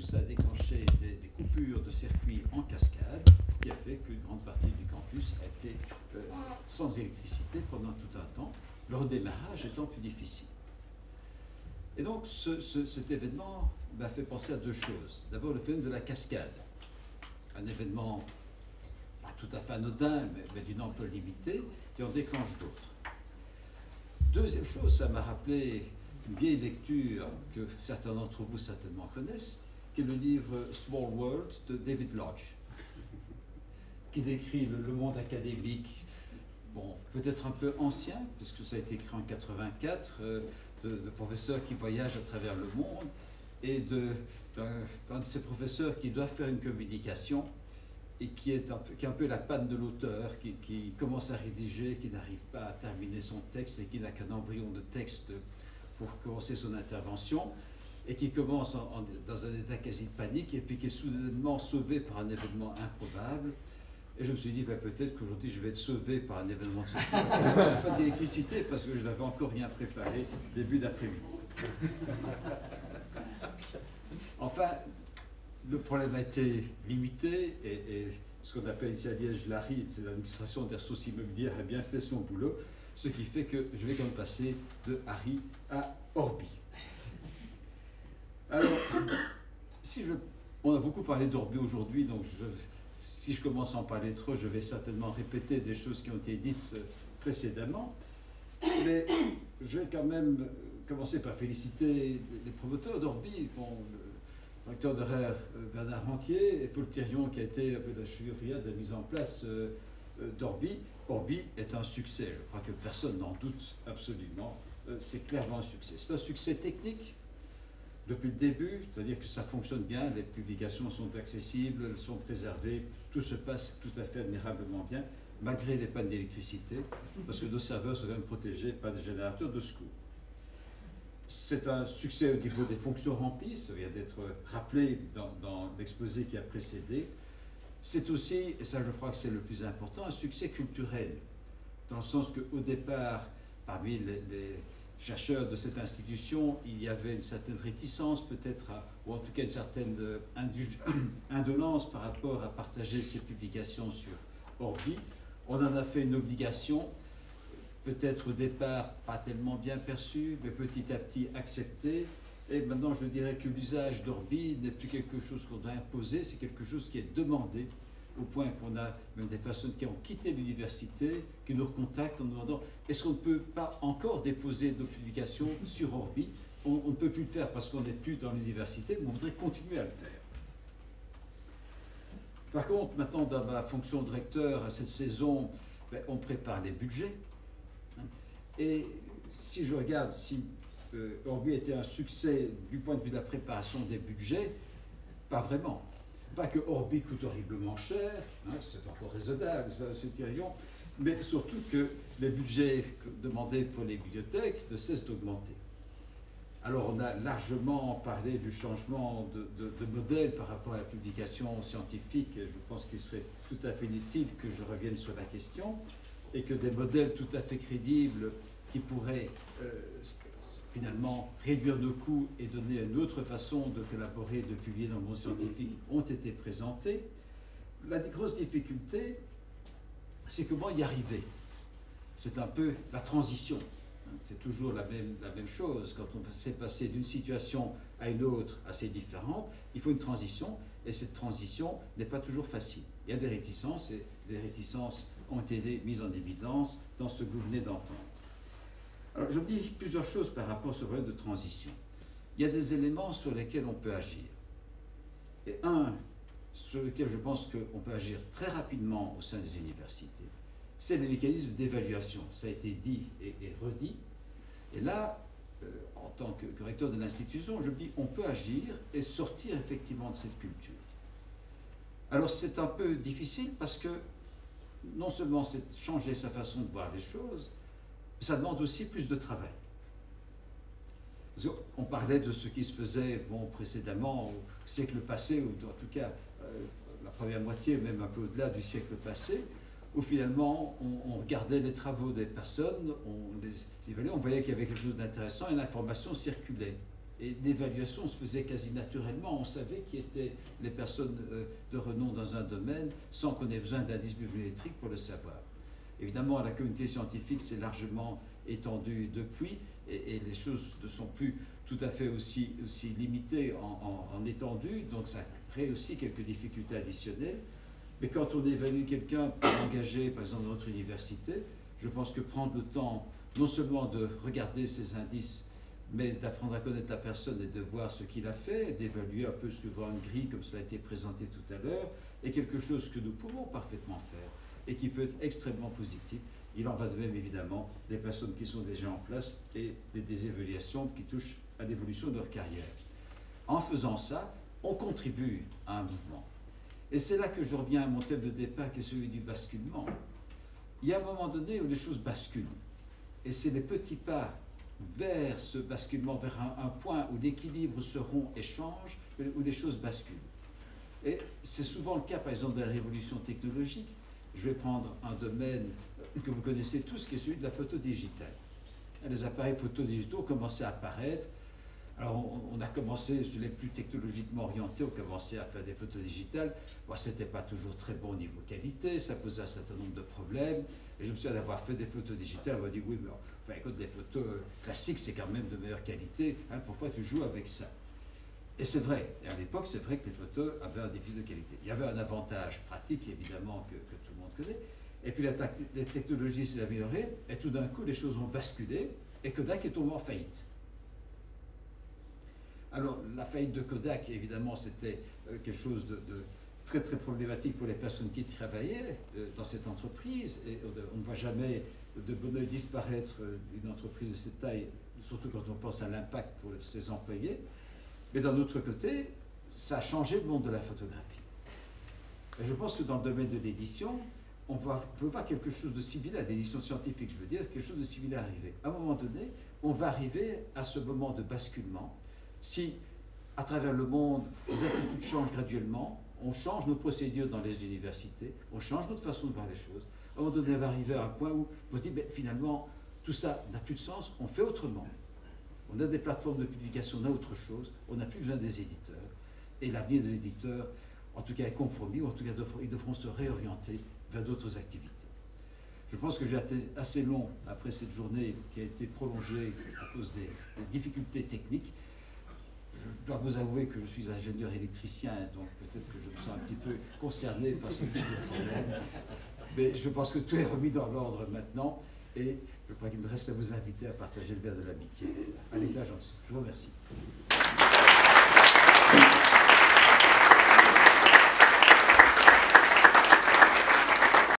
ça a déclenché des coupures de circuits en cascade, ce qui a fait qu'une grande partie du campus a été sans électricité pendant tout un temps, le redémarrage étant plus difficile. Et donc cet événement m'a fait penser à deux choses. D'abord le phénomène de la cascade, un événement pas tout à fait anodin, mais d'une ampleur limitée, qui en déclenche d'autres. Deuxième chose, ça m'a rappelé une vieille lecture que certains d'entre vous certainement connaissent, qui est le livre Small World de David Lodge, qui décrit le monde académique, bon, peut-être un peu ancien, puisque ça a été écrit en 84, de professeurs qui voyagent à travers le monde, et d'un de ces professeurs qui doit faire une communication, et qui est un peu la panne de l'auteur, qui commence à rédiger, qui n'arrive pas à terminer son texte, et qui n'a qu'un embryon de texte pour commencer son intervention, et qui commence dans un état quasi de panique, et puis qui est soudainement sauvé par un événement improbable. Et je me suis dit, ben, peut-être qu'aujourd'hui je vais être sauvé par un événement de ce type. Pas d'électricité, parce que je n'avais encore rien préparé début d'après-midi. Enfin, le problème a été limité, et ce qu'on appelle ici à Liège l'ARI, c'est l'administration des ressources immobilières, a bien fait son boulot, ce qui fait que je vais quand même passer de ARI à Orbi. Alors, on a beaucoup parlé d'Orbi aujourd'hui, donc si je commence à en parler trop, je vais certainement répéter des choses qui ont été dites précédemment, mais je vais quand même commencer par féliciter les promoteurs d'Orbi, bon, le recteur de RER Bernard Rentier et Paul Thirion, qui a été un peu la cheville ouvrière de la mise en place d'Orbi. Orbi est un succès, je crois que personne n'en doute absolument, c'est clairement un succès. C'est un succès technique depuis le début, c'est-à-dire que ça fonctionne bien, les publications sont accessibles, elles sont préservées, tout se passe tout à fait admirablement bien, malgré les pannes d'électricité, parce que nos serveurs sont quand même protégés par des générateurs de secours. C'est un succès au niveau des fonctions remplies, ça vient d'être rappelé dans l'exposé qui a précédé. C'est aussi, et ça je crois que c'est le plus important, un succès culturel, dans le sens qu'au départ, parmi les chercheurs de cette institution, il y avait une certaine réticence peut-être, ou en tout cas une certaine indolence par rapport à partager ces publications sur Orbi. On en a fait une obligation, peut-être au départ pas tellement bien perçue, mais petit à petit acceptée. Et maintenant, je dirais que l'usage d'Orbi n'est plus quelque chose qu'on doit imposer, c'est quelque chose qui est demandé, au point qu'on a même des personnes qui ont quitté l'université, qui nous recontactent en nous demandant « Est-ce qu'on ne peut pas encore déposer nos publications sur Orbi ?» On ne peut plus le faire parce qu'on n'est plus dans l'université, mais on voudrait continuer à le faire. Par contre, maintenant, dans ma fonction de recteur à cette saison, on prépare les budgets. Et si je regarde si Orbi était un succès du point de vue de la préparation des budgets, pas vraiment. Pas que Orbi coûte horriblement cher, hein, c'est encore raisonnable, c'est Thirion, mais surtout que les budgets demandés pour les bibliothèques ne cessent d'augmenter. Alors on a largement parlé du changement de modèle par rapport à la publication scientifique, et je pense qu'il serait tout à fait inutile que je revienne sur la question, et que des modèles tout à fait crédibles qui pourraient finalement réduire nos coûts et donner une autre façon de collaborer, de publier dans le monde scientifique ont été présentés. La grosse difficulté, c'est comment y arriver. C'est un peu la transition. C'est toujours la même chose. Quand on s'est passé d'une situation à une autre assez différente, il faut une transition, et cette transition n'est pas toujours facile. Il y a des réticences, et les réticences ont été mises en évidence dans ce que vous venez d'entendre. Alors, je me dis plusieurs choses par rapport à ce problème de transition. Il y a des éléments sur lesquels on peut agir. Et un sur lequel je pense qu'on peut agir très rapidement au sein des universités, c'est les mécanismes d'évaluation. Ça a été dit et redit. Et là, en tant que recteur de l'institution, je me dis on peut agir et sortir effectivement de cette culture. Alors, c'est un peu difficile parce que non seulement c'est changer sa façon de voir les choses, ça demande aussi plus de travail. On parlait de ce qui se faisait précédemment, au siècle passé, ou en tout cas la première moitié, même un peu au-delà du siècle passé, où finalement on regardait les travaux des personnes, on les évaluait, on voyait qu'il y avait quelque chose d'intéressant et l'information circulait. Et l'évaluation se faisait quasi naturellement. On savait qui étaient les personnes de renom dans un domaine sans qu'on ait besoin d'indices bibliométriques pour le savoir. Évidemment, la communauté scientifique s'est largement étendue depuis et les choses ne sont plus tout à fait aussi limitées en étendue, donc ça crée aussi quelques difficultés additionnelles. Mais quand on évalue quelqu'un pour l'engager, par exemple, dans notre université, je pense que prendre le temps non seulement de regarder ces indices, mais d'apprendre à connaître la personne et de voir ce qu'il a fait, d'évaluer un peu suivant une grille comme cela a été présenté tout à l'heure, est quelque chose que nous pouvons parfaitement faire et qui peut être extrêmement positif. Il en va de même évidemment des personnes qui sont déjà en place et des évaluations qui touchent à l'évolution de leur carrière. En faisant ça, on contribue à un mouvement. Et c'est là que je reviens à mon thème de départ qui est celui du basculement. Il y a un moment donné où les choses basculent. Et c'est les petits pas vers ce basculement, vers un point où l'équilibre se rompt et change, où les choses basculent. Et c'est souvent le cas, par exemple, de la révolution technologique. Je vais prendre un domaine que vous connaissez tous, qui est celui de la photo digitale. Les appareils photo digitaux ont commencé à apparaître. Alors, on a commencé, les plus technologiquement orientés, ont commencé à faire des photos digitales. Bon, ce n'était pas toujours très bon au niveau qualité, ça posait un certain nombre de problèmes. Et je me souviens d'avoir fait des photos digitales, on m'a dit, oui, mais enfin, écoute, les photos classiques, c'est quand même de meilleure qualité, hein, pourquoi tu joues avec ça? Et c'est vrai, et à l'époque, c'est vrai que les photos avaient un défi de qualité. Il y avait un avantage pratique, évidemment, que tout le monde connaît. Et puis la technologie s'est améliorée, et tout d'un coup, les choses ont basculé, et Kodak est tombé en faillite. Alors, la faillite de Kodak, évidemment, c'était quelque chose de très, très problématique pour les personnes qui travaillaient dans cette entreprise. Et on ne voit jamais de bon oeil disparaître une entreprise de cette taille, surtout quand on pense à l'impact pour ses employés. Mais d'un autre côté, ça a changé le monde de la photographie. Et je pense que dans le domaine de l'édition, on peut voir quelque chose de similaire, l'édition scientifique, je veux dire, quelque chose de similaire arriver. À un moment donné, on va arriver à ce moment de basculement. Si, à travers le monde, les attitudes changent graduellement, on change nos procédures dans les universités, on change notre façon de voir les choses, à un moment donné, on va arriver à un point où on se dit, ben, finalement, tout ça n'a plus de sens, on fait autrement. On a des plateformes de publication, on a autre chose, on n'a plus besoin des éditeurs. Et l'avenir des éditeurs, en tout cas, est compromis, ou en tout cas, ils devront se réorienter vers d'autres activités. Je pense que j'ai été assez long après cette journée qui a été prolongée à cause des difficultés techniques. Je dois vous avouer que je suis ingénieur électricien, donc peut-être que je me sens un petit peu concerné par ce type de problème. Mais je pense que tout est remis dans l'ordre maintenant, et je crois qu'il me reste à vous inviter à partager le verre de l'amitié à l'étage en dessous. Je vous remercie.